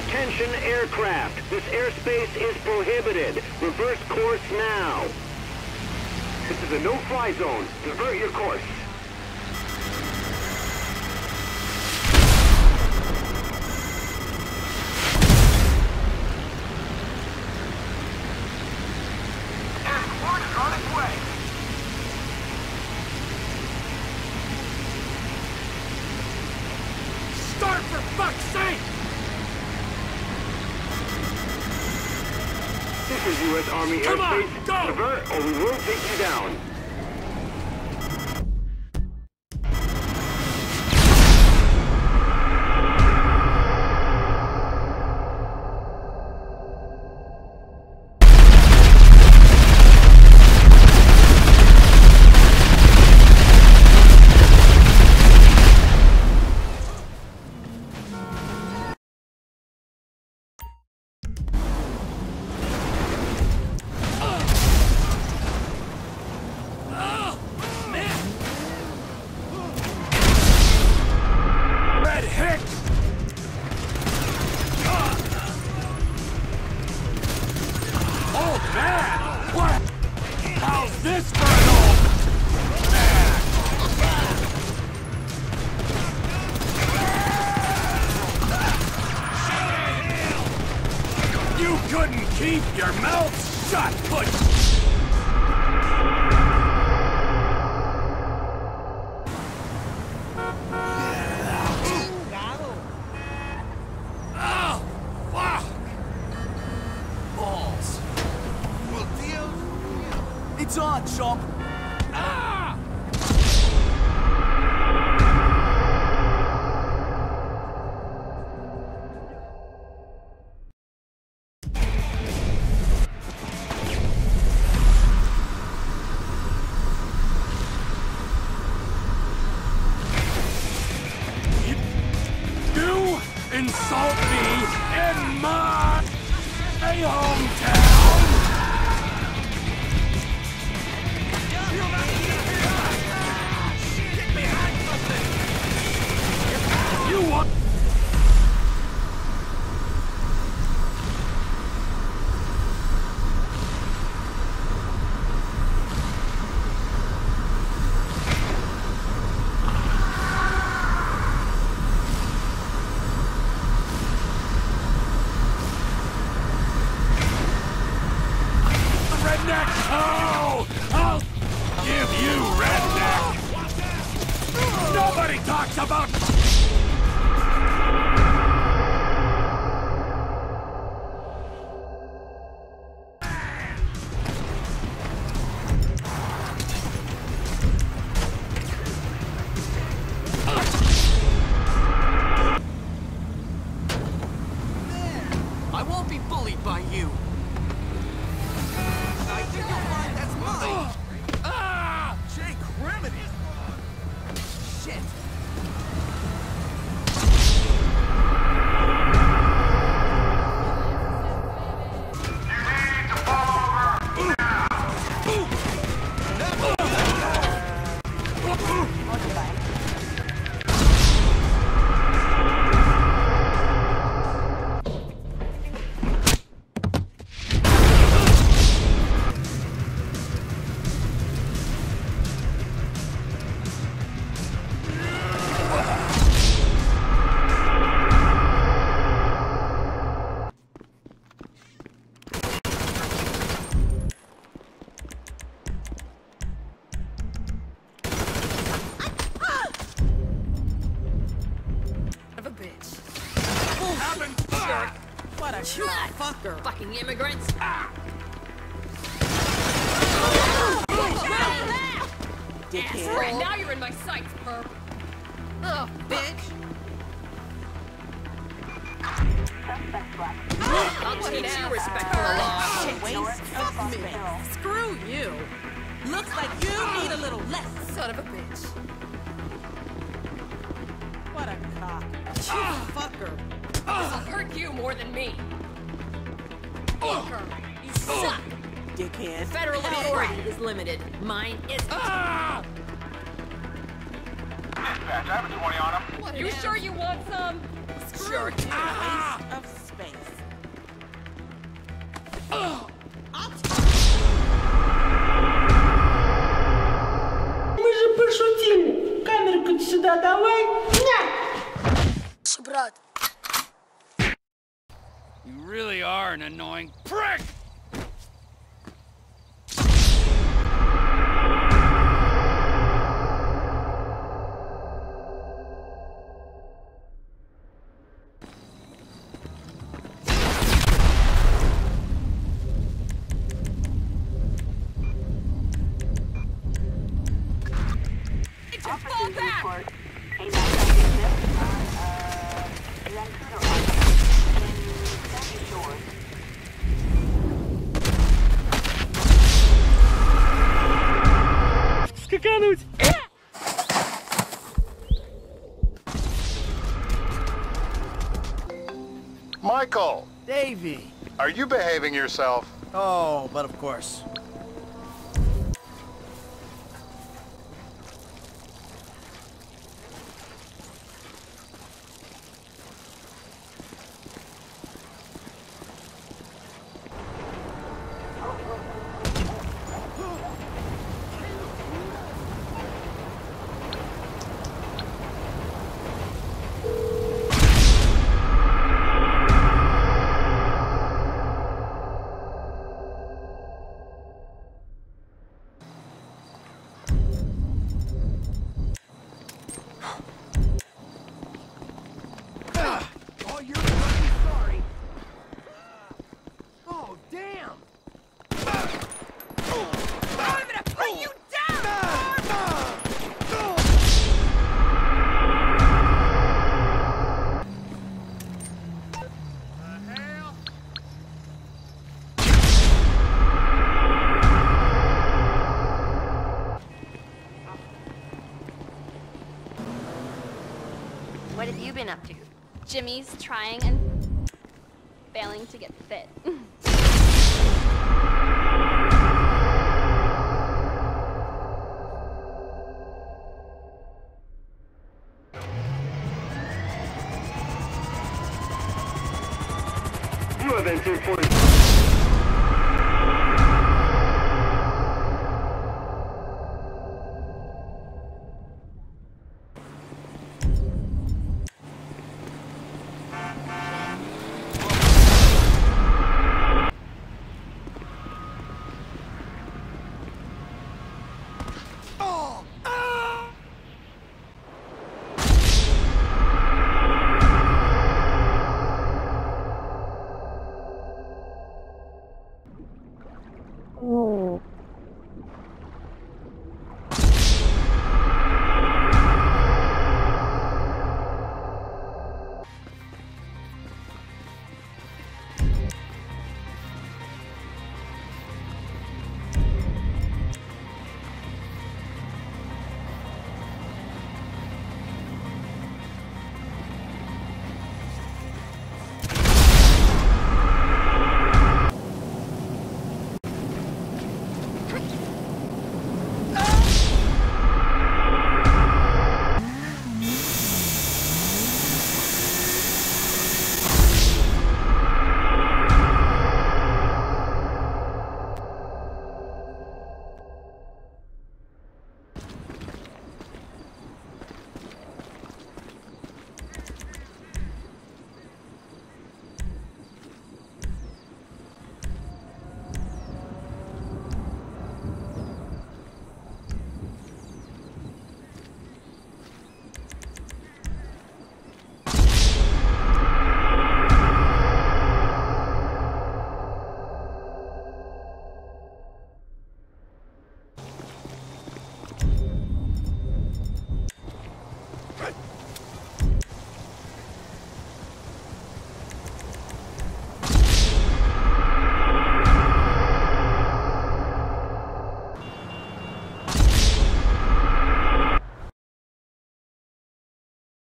Attention aircraft. This airspace is prohibited. Reverse course now. This is a no-fly zone. Divert your course. Airport is on its way. Start for fuck's sake! This is U.S. Army Come on, airspace. go! Divert or we will take you down. Keep your mouth shut, but... Oh, fuck! Balls. It's on, chump! Ah! Insult me in my hometown! Get behind something! You want... Redneck! Oh! I'll give you, redneck! Nobody talks about... I won't be bullied by you. Jake Remedy! Shit! You need to fall over now! What a fucker! Fucking immigrants! Dickhead. Right, now you're in my sights, perp. Oh, bitch! I'll teach you respect for the law. Shit, waste of space. Screw you. Looks like you need a little less. Son of a bitch. What a cock. You fucker. This'll hurt you more than me. Fucker, you suck. Dickhead. Federal authority is limited. Mine isn't. Ah! Dispatch, I have a 20 on him. You sure you want some? Screw you. Waste of space. наши, брат. You really are an annoying prick! Fall back! Скакануть! Michael, Davey! are you behaving yourself? Oh, but of course. Oh, you're fucking sorry. Oh, damn! I'm gonna put you down! Hell? What have you been up to? Jimmy's trying and failing to get fit. You have entered point